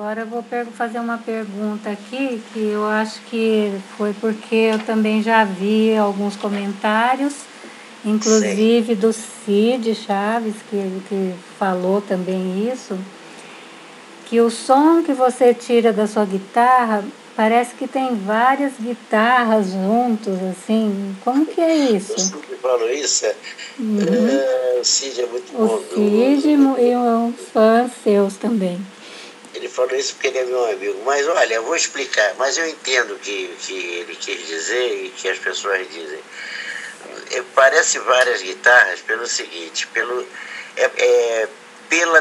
Agora eu vou fazer uma pergunta aqui, que eu acho que foi porque eu também já vi alguns comentários, Sei. inclusive do Cid Chaves, que falou também isso, que o som que você tira da sua guitarra parece que tem várias guitarras juntos, assim. Como que é O isso? Cid falou isso, Uhum. o Cid é muito O Cid bondoso. e uns fãs seus também. Ele falou isso porque ele é meu amigo. Mas olha, eu vou explicar. Mas eu entendo o que ele quis dizer e que as pessoas dizem. Parece várias guitarras pelo seguinte, é, é, pela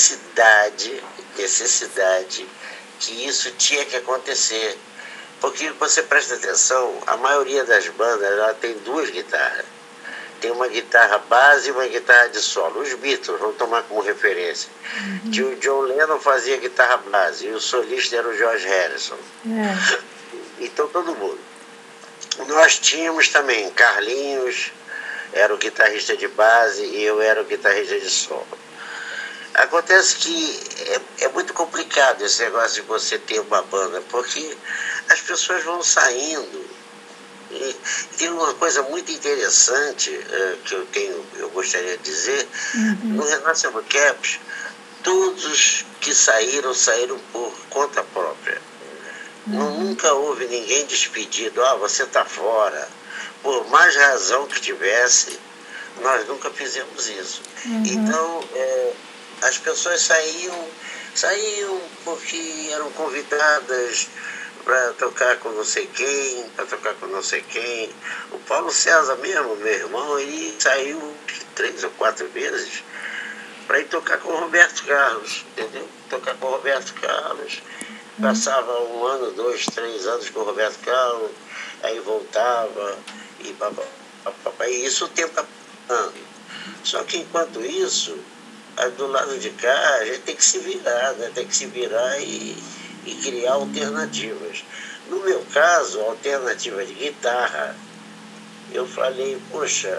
necessidade que isso tinha que acontecer. Porque você presta atenção, a maioria das bandas ela tem duas guitarras. Tem uma guitarra base e uma guitarra de solo. Os Beatles, vamos tomar como referência. Que o John Lennon fazia guitarra base e o solista era o George Harrison. É. Então todo mundo. Nós tínhamos também Carlinhos, era o guitarrista de base e eu era o guitarrista de solo. Acontece que é muito complicado esse negócio de você ter uma banda, porque as pessoas vão saindo. E tem uma coisa muito interessante que eu gostaria de dizer, no Renascimento Caps, todos que saíram por conta própria. Nunca houve ninguém despedido, você está fora. Por mais razão que tivesse, nós nunca fizemos isso. Então, as pessoas saíam porque eram convidadas para tocar com não sei quem, para tocar com não sei quem. O Paulo César mesmo, meu irmão, ele saiu 3 ou 4 vezes para ir tocar com o Roberto Carlos, entendeu? Tocar com o Roberto Carlos. Passava 1 ano, 2, 3 anos com o Roberto Carlos, aí voltava e isso o tempo está passando. Só que enquanto isso, do lado de cá, a gente tem que se virar, né? Tem que se virar e criar alternativas. No meu caso, a alternativa de guitarra, eu falei, poxa,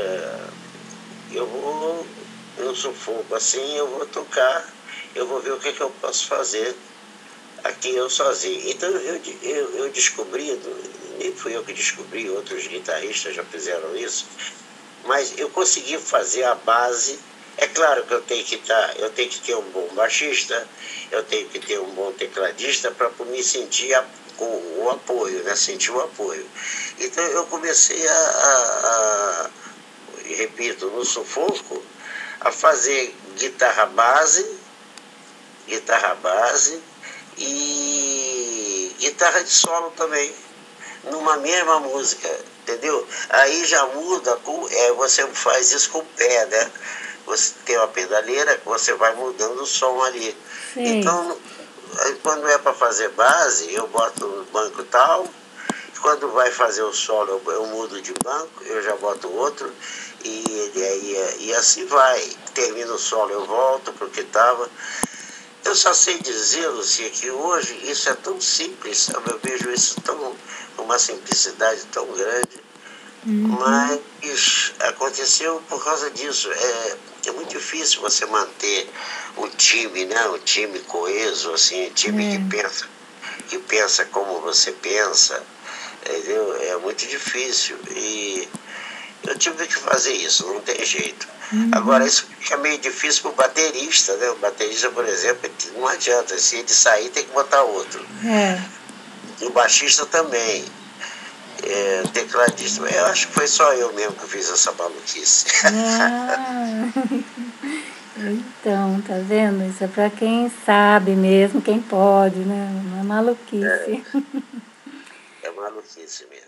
eu sou fogo assim, eu vou tocar, eu vou ver o que eu posso fazer aqui eu sozinho. Então eu descobri, nem fui eu que descobri, outros guitarristas já fizeram isso, mas eu consegui fazer a base. É claro que eu tenho que ter um bom baixista, eu tenho que ter um bom tecladista para me sentir com o apoio, né? Sentir o apoio. Então eu comecei repito, no sufoco, a fazer guitarra base e guitarra de solo também, numa mesma música, entendeu? Aí já muda, você faz isso com o pé, né? Você tem uma pedaleira que você vai mudando o som ali. Sei. Então, quando é para fazer base, eu boto no banco tal, quando vai fazer o solo eu mudo de banco, eu já boto outro, e assim vai. Termina o solo, eu volto para o que estava. Eu só sei dizer, Lucia, que hoje isso é tão simples, sabe? Eu vejo isso com uma simplicidade tão grande, mas aconteceu por causa disso. É muito difícil você manter o time, né? O time coeso, assim, o time que pensa como você pensa, entendeu? É muito difícil. E eu tive que fazer isso, não tem jeito. Agora, isso fica meio difícil para o baterista, né? O baterista, por exemplo, não adianta. Se ele sair, tem que botar outro. É. E o baixista também. Tecladista. Eu acho que foi só eu mesmo que fiz essa maluquice. Ah, então, tá vendo? Isso é para quem sabe mesmo, quem pode, né? Não é maluquice. É maluquice mesmo.